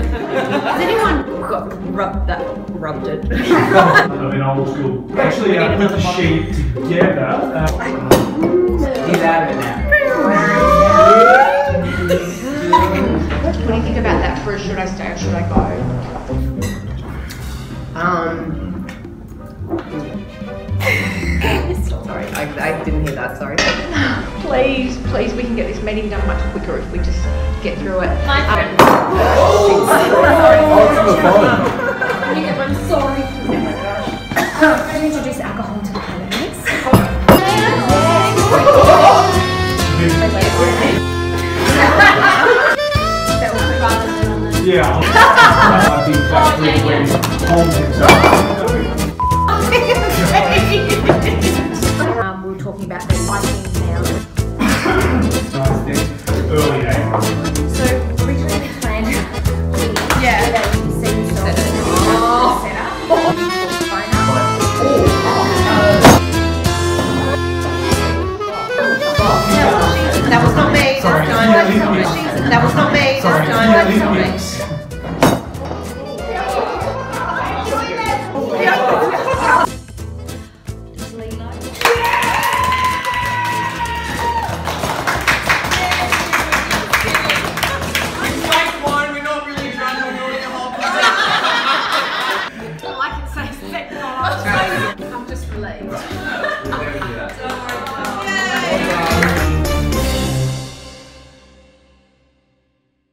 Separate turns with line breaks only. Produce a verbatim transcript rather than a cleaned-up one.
Has anyone got rubbed that rubbed it?
I mean, old school. Actually, I put the sheet together. Uh,
He's out of it now.
What do you think about that for should I stay or should I go? Um.
Sorry, I, I didn't hear that, sorry.
Please, please, we can get this meeting done much quicker if we just get through it.
My friend.
Um,
I'm sorry. Oh my gosh. I'm going to introduce alcohol to the candidates.
yeah. I think that's really when home himself.
Um, we were talking about the lighting now.
Early, eh?
So originally we planned the
Yeah.
that you see yourself
Set it.
oh. set up. Phone up.
That was not me.
Sorry.
That was not me. That was not me. That was not me.